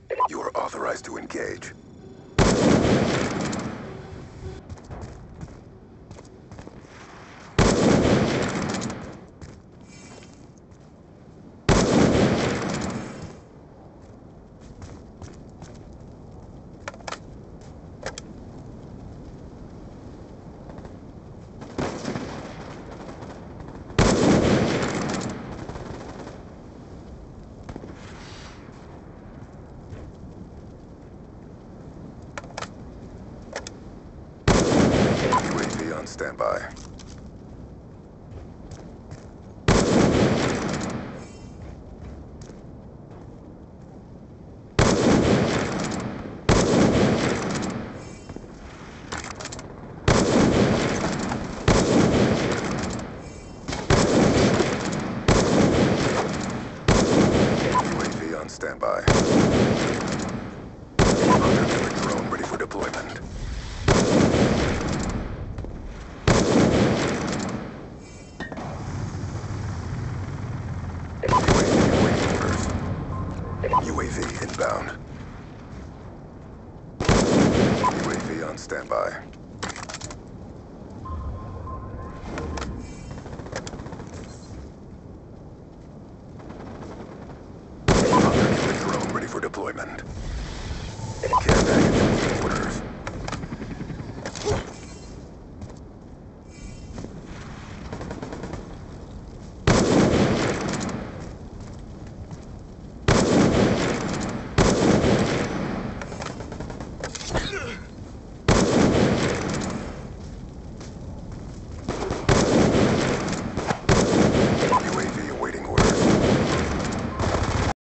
You are authorized to engage. UAV on standby. UAV on standby. Hunter-killer drone ready for deployment. UAV inbound. UAV on standby.